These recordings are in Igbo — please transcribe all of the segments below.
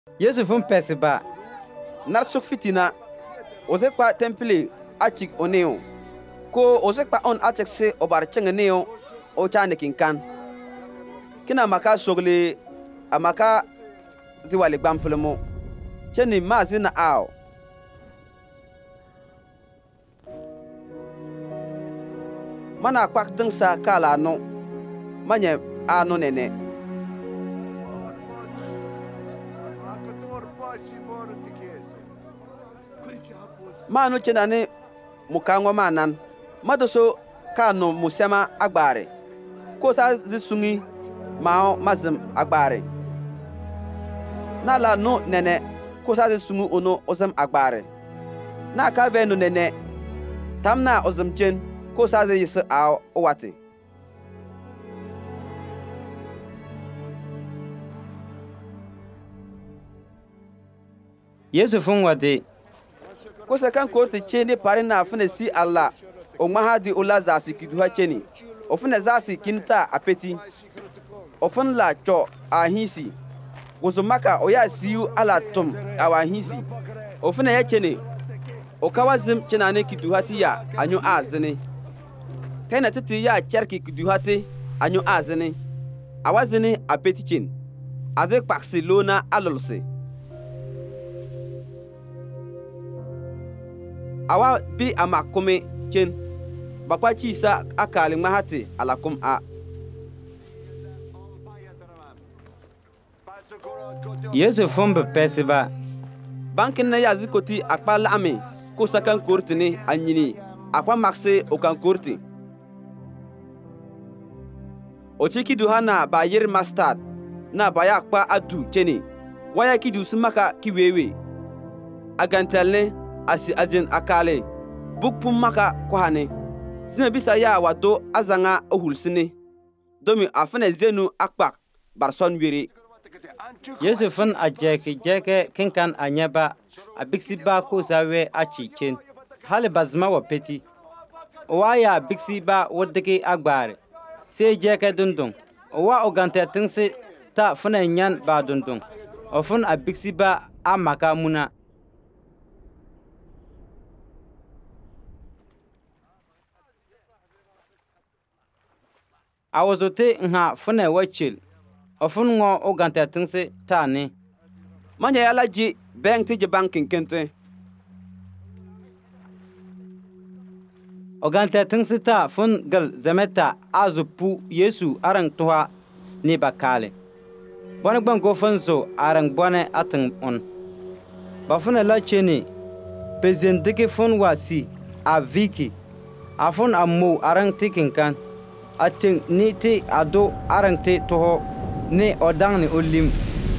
Yesu fun pesi ba. Nar sok fitina. Ozekpa temple achik oneo. Ko ozekpa on achek se obar chenge neo o chane kinkan. Kina maka sogle amaka ziwale gbampelemo. Cheni mazi na ao. Mana kwak dingsa kala no. Manye ano nene. Manu chenane mukango manan. Madoso kano musema agbare. Kosa zisungi mao mazim agbare. Nala no nene kosa zisungu ono ozem agbare. Na ka venu nene tamna ozem chen kosa ziyisi ao owati. Yesu fun wade. Kosa kan korti cheni pare na fune si Allah o mahadi ula zasi kiduha cheni o fune zasi kinta apeti o fun la cho ahisi gozumaka o ya siyu ala tum awahisi o fune ya cheni o kawazim chenane kiduha ti ya anyo azini tena titi ya cherki kiduha ti anyo azini awazini apeti chen azek paksi lona alolse awa bi amakome chen bakwa chisa akali mahati alakum a Yesu fun be pesi ba. bankin na ya zikoti akpa lame ko sakan korti ni anyini akwa makse o kan korti o chiki duhana ba yer mustard na ba ya akpa adu cheni waya kidu sumaka kiwewe agantalne asi ajin akale bukpum maka kwahane sime bisa ya wado azanga ohulsine domi afene zenu akpak barson wiri Yesu fun jeke kinkan anyaba abiksi ba ko zawe achichen hale bazma wa peti waya biksi ba wodike agbare se jeke dundun wa ogante tingse ta funa nyan ba dundun ofun abiksi ba amaka muna awozote nha funa wachil ofun ngo ogante tingse tani manya yala ji bank ti banking kente ogante tingse ta fun gal zameta azupu Yesu arang toha ni bakale bona gbango fanzo arang bone atang on ba funa la cheni pezen dike fun wasi aviki afun ammo arang tikinkan ating ni ti ado arang ti toho ne odang ni olim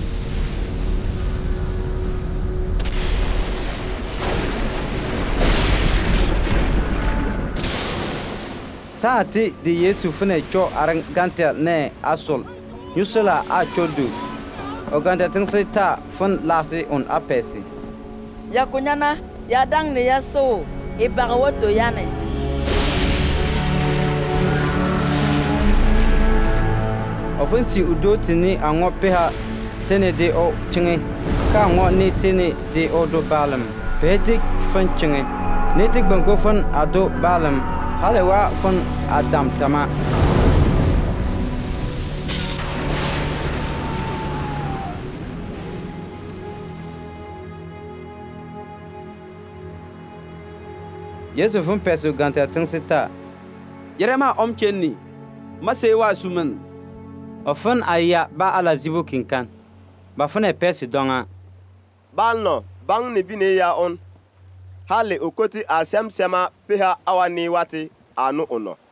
saati di Yesu fune cho arang gantel ne asol nyusula a chodu o gantel tingse ta fun lasi on apesi ya kunyana ya dang ni ya so e bagawoto yane ofun si udo tini ango peha tene de o chinge ka ngo ni tini de o do balam petik fun chinge netik bango fun ado balam halewa fun adam tama Yesu fun pesu gante tingsita yerema omchenni masewa sumen ofun aya ba ala zibu kinkan ba fun pesi donga balno bang ni bine ya on hale okoti asem sema peha awani wati anu ono